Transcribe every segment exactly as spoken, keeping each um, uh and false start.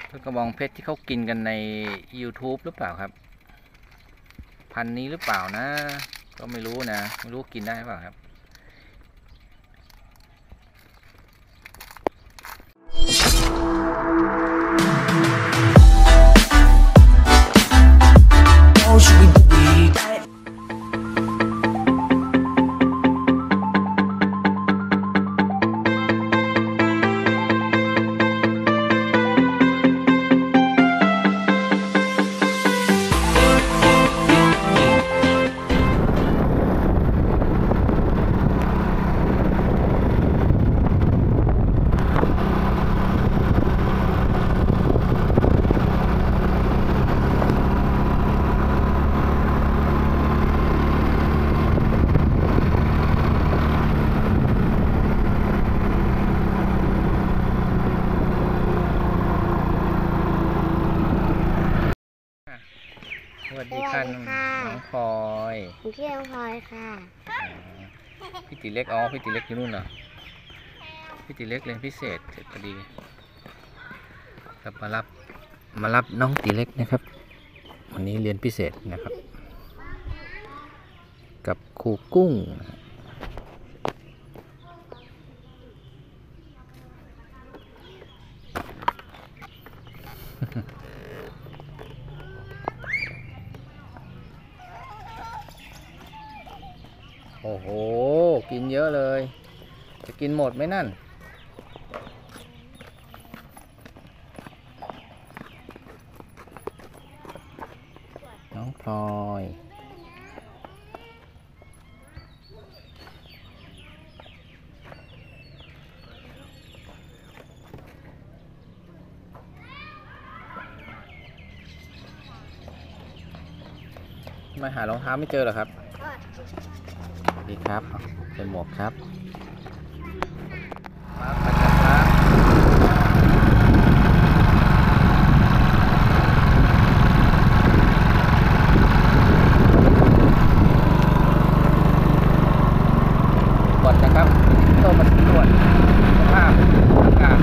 ต้นกระบองเพชรที่เขากินกันใน ยูทูบ หรือเปล่าครับพันนี้หรือเปล่านะก็ไม่รู้นะไม่รู้กินได้หรือเปล่าครับสวัสดีค่ะน้องพลอยผมชื่อน้องพลอยค่ะพี่ตีเล็กอ๋อพี่ตีเล็กอยู่นู่นเหรอพี่ตีเล็กเรียนพิเศษเสร็จพอดีครับมารับมารับน้องตีเล็กนะครับวันนี้เรียนพิเศษนะครับกับครูกุ้งโอ้โหกินเยอะเลยจะกินหมดไหมนั่นน้องพลอยมาหารองเท้าไม่เจอเหรอครับดีครับใส่หมวกครับมาไปกันครับก่อนนะครับโตมาสำรวจสภาพอากาศ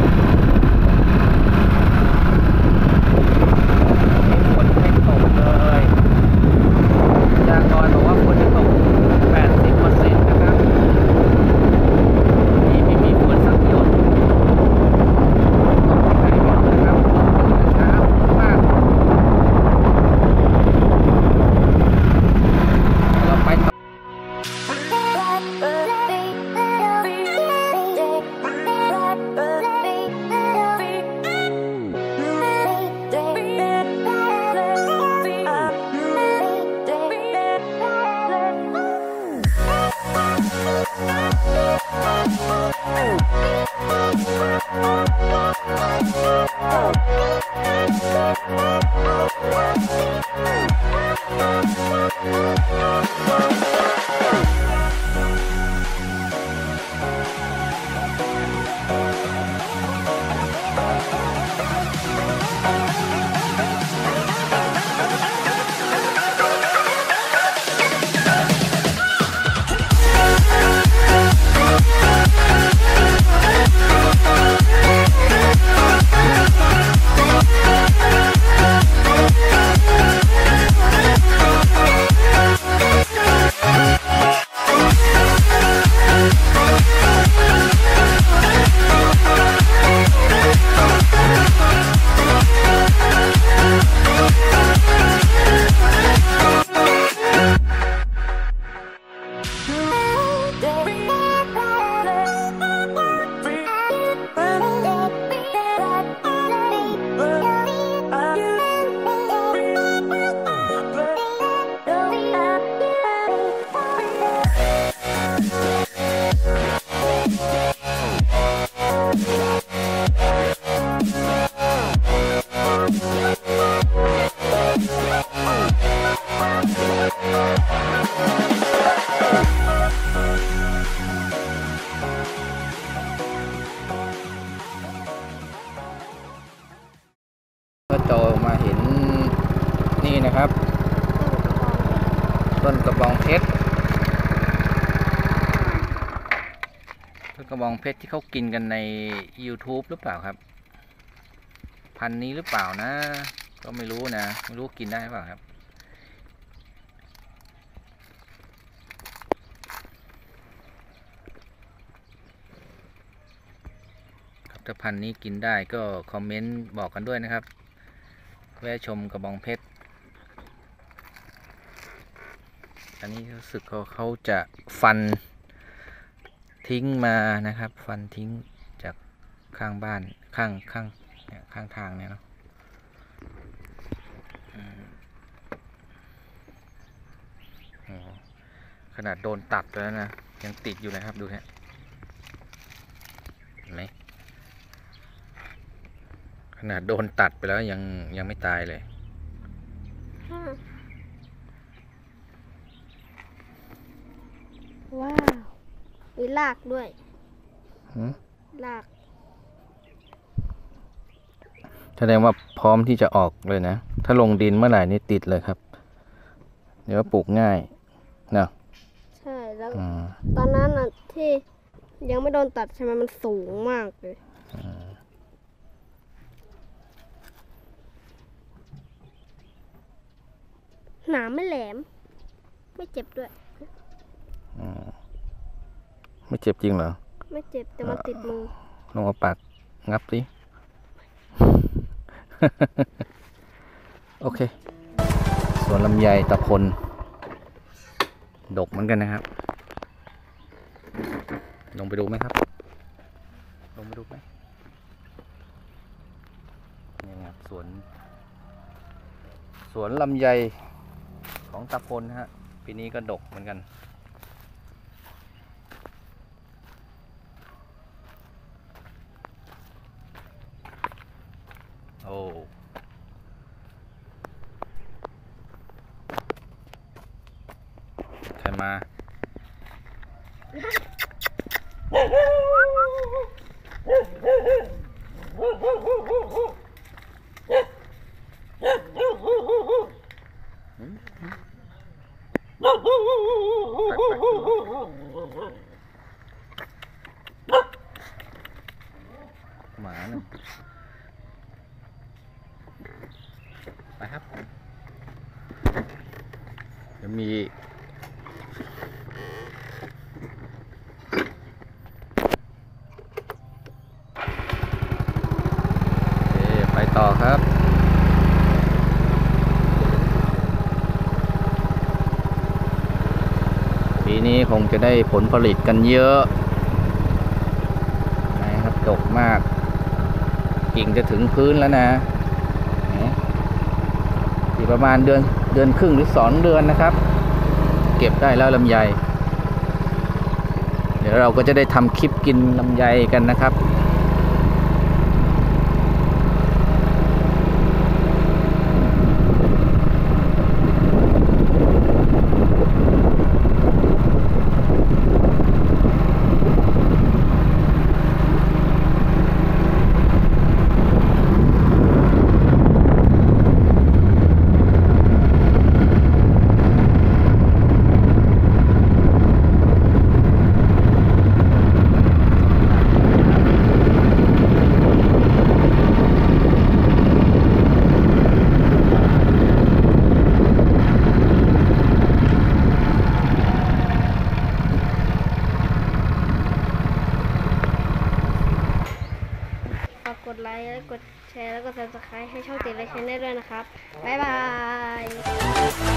ฝนไม่ตกเลยพยากรณ์บอกว่าฝนจะตกแปดสิบเปอร์เซ็นต์นะครับนี่ไม่มีฝนสักหยดตกที่ไหนไม่รู้นะครับเช้ามากเราไปต่อก็โตมาเห็นนี่นะครับต้นกระบองเพชรต้นกระบองเพชรที่เขากินกันใน ยูทูบ หรือเปล่าครับพันธุ์นี้หรือเปล่านะก็ไม่รู้นะไม่รู้กินได้เปล่าครับครับถ้าพันธุ์นี้กินได้ก็คอมเมนต์บอกกันด้วยนะครับแวะชมกระบองเพชรอันนี้รู้สึกเขาเขาจะฟันทิ้งมานะครับฟันทิ้งจากข้างบ้านข้างข้างเนี่ยข้างทางเนี่ยเนาะขนาดโดนตัดไปแล้วนะยังติดอยู่นะครับดูฮะเห็นไหมขนาดโดนตัดไปแล้วยังยังไม่ตายเลยว้าวมีรากด้วยรากแสดงว่าพร้อมที่จะออกเลยนะถ้าลงดินเมื่อไหร่นี่ติดเลยครับเดี๋ยวปลูกง่ายนะใช่แล้วตอนนั้นน่ะที่ยังไม่โดนตัดใช่ไหมมันสูงมากเลยหนามไม่แหลมไม่เจ็บด้วยไม่เจ็บจริงเหรอไม่เจ็บแต่มันติดมือลองเอาปากงับสิโอเคสวนลำไยตะพลดกเหมือนกันนะครับลงไปดูไหมครับลงไปดูไหมนี่ครับสวนสวนลำไยของตะพลฮะปีนี้ก็ดกเหมือนกันโอ้ใครมาหมาเนี่ยไปครับจะมีไปต่อครับปีนี้คงจะได้ผลผลิตกันเยอะนะครับดกมากกิ่งจะถึงพื้นแล้วนะอีกประมาณเดือนเดือนครึ่งหรือสองเดือนนะครับเก็บได้แล้วลำไยเดี๋ยวเราก็จะได้ทำคลิปกินลำไยกันนะครับกดไลค์และกดแชร์แล้วก็ ซับสไครบ์ ให้ช่องติดไลค์ชแนลด้วยนะครับบ๊ายบาย